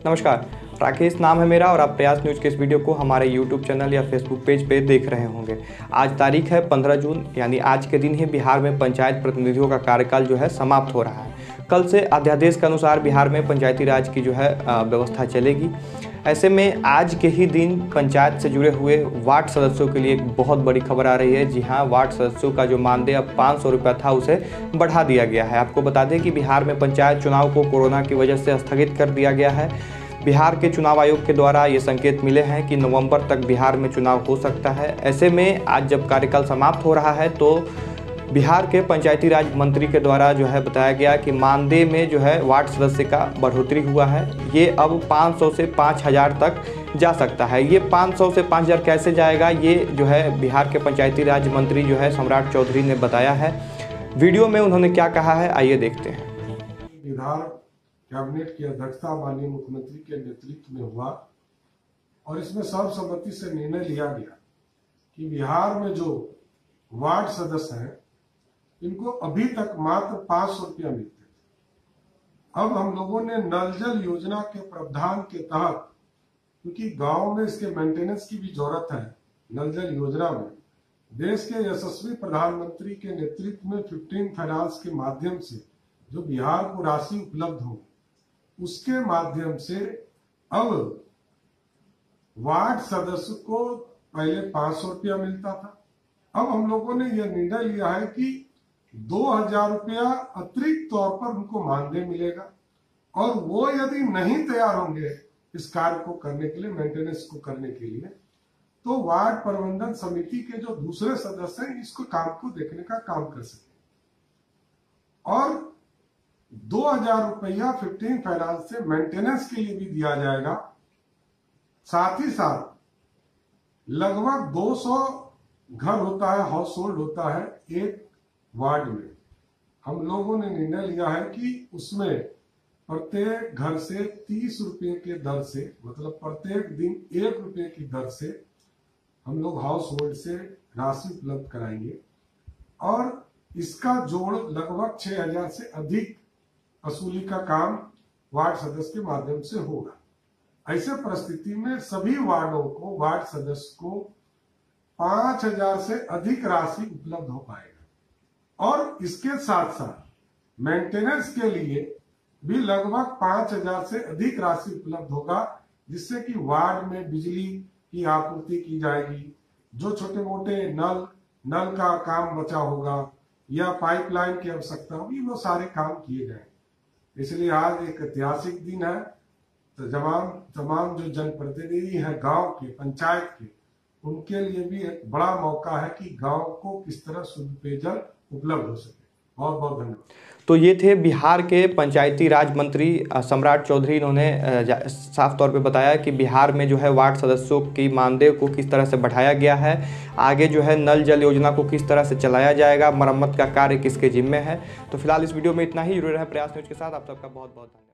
नमस्कार, राकेश नाम है मेरा और आप प्रयास न्यूज़ के इस वीडियो को हमारे यूट्यूब चैनल या फेसबुक पेज पे देख रहे होंगे। आज तारीख है 15 जून, यानी आज के दिन ही बिहार में पंचायत प्रतिनिधियों का कार्यकाल जो है समाप्त हो रहा है। कल से अध्यादेश के अनुसार बिहार में पंचायती राज की जो है व्यवस्था चलेगी। ऐसे में आज के ही दिन पंचायत से जुड़े हुए वार्ड सदस्यों के लिए एक बहुत बड़ी खबर आ रही है। जी हाँ, वार्ड सदस्यों का जो मानदेय अब 500 रुपया था उसे बढ़ा दिया गया है। आपको बता दें कि बिहार में पंचायत चुनाव को कोरोना की वजह से स्थगित कर दिया गया है। बिहार के चुनाव आयोग के द्वारा ये संकेत मिले हैं कि नवंबर तक बिहार में चुनाव हो सकता है। ऐसे में आज जब कार्यकाल समाप्त हो रहा है तो बिहार के पंचायती राज मंत्री के द्वारा जो है बताया गया कि मानदेय में जो है वार्ड सदस्य का बढ़ोतरी हुआ है। ये अब 500 से 5000 तक जा सकता है। ये 500 से 5000 कैसे जाएगा, ये जो है बिहार के पंचायती राज मंत्री जो है सम्राट चौधरी ने बताया है। वीडियो में उन्होंने क्या कहा है, आइए देखते हैं। बिहार कैबिनेट की अध्यक्षता माननीय मुख्यमंत्री के नेतृत्व में हुआ और इसमें सर्वसम्मति से निर्णय लिया गया कि बिहार में जो वार्ड सदस्य हैं इनको अभी तक मात्र 500 रुपया मिलते थे। अब हम लोगों ने नल जल योजना के प्रावधान के तहत, क्योंकि गांव में इसके मेंटेनेंस की भी जरूरत है, नल जल योजना में देश के यशस्वी प्रधानमंत्री के नेतृत्व में 15 फाइनेंस के माध्यम से जो बिहार को राशि उपलब्ध हो, उसके माध्यम से अब वार्ड सदस्य को पहले 500 रुपया मिलता था। अब हम लोगों ने यह निर्णय लिया है कि 2000 रुपया अतिरिक्त तौर पर उनको मानदेय मिलेगा और वो यदि नहीं तैयार होंगे इस कार्य को करने के लिए, मेंटेनेंस को करने के लिए, तो वार्ड प्रबंधन समिति के जो दूसरे सदस्य हैं इसको काम को देखने का काम कर सके। और 2000 रुपया 15 फाइनेंस से मेंटेनेंस के लिए भी दिया जाएगा। साथ ही साथ लगभग 200 घर होता है, हाउस होल्ड होता है एक वार्ड में। हम लोगों ने निर्णय लिया है कि उसमें प्रत्येक घर से 30 रुपये के दर से, मतलब प्रत्येक दिन 1 रुपये की दर से हम लोग हाउस होल्ड से राशि उपलब्ध कराएंगे और इसका जोड़ लगभग 6000 से अधिक वसूली का काम वार्ड सदस्य के माध्यम से होगा। ऐसे परिस्थिति में सभी वार्डों को, वार्ड सदस्य को 5000 से अधिक राशि उपलब्ध हो पाएगा और इसके साथ साथ मेंटेनेंस के लिए भी लगभग 5000 से अधिक राशि उपलब्ध होगा, जिससे कि वार्ड में बिजली की आपूर्ति की जाएगी। जो छोटे मोटे नल का काम बचा होगा या पाइपलाइन की आवश्यकता होगी, वो सारे काम किए जाएंगे। इसलिए आज एक ऐतिहासिक दिन है। तो तमाम जो जनप्रतिनिधि हैं गांव के, पंचायत के, उनके लिए भी एक बड़ा मौका है कि गांव को किस तरह शुद्ध पेयजल उपलब्ध हो सके। बहुत बहुत धन्यवाद। तो ये थे बिहार के पंचायती राज मंत्री सम्राट चौधरी। इन्होंने साफ तौर पे बताया कि बिहार में जो है वार्ड सदस्यों की मानदेय को किस तरह से बढ़ाया गया है, आगे जो है नल जल योजना को किस तरह से चलाया जाएगा, मरम्मत का कार्य किसके जिम्मे है। तो फिलहाल इस वीडियो में इतना ही। जुड़े रहे प्रयास न्यूज़ के साथ। आप सबका बहुत बहुत धन्यवाद।